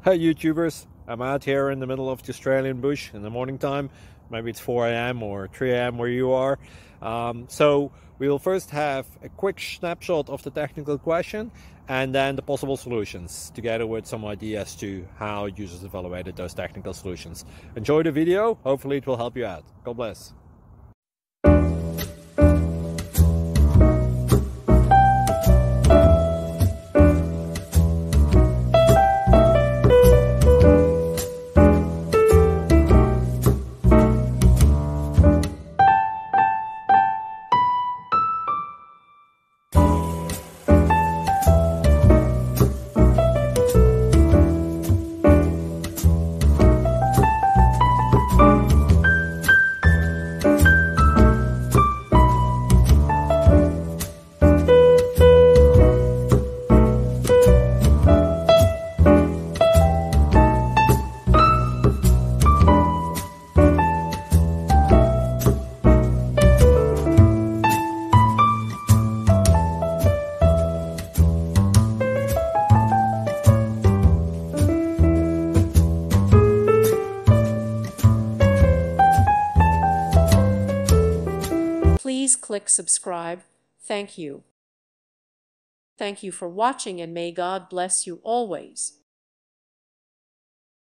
Hey YouTubers, I'm out here in the middle of the Australian bush in the morning time. Maybe it's 4 a.m. or 3 a.m. where you are. So we will first have a quick snapshot of the technical question and then the possible solutions, together with some ideas to how users evaluated those technical solutions. Enjoy the video, hopefully it will help you out. God bless. Please click subscribe. Thank you. Thank you for watching, and may God bless you always.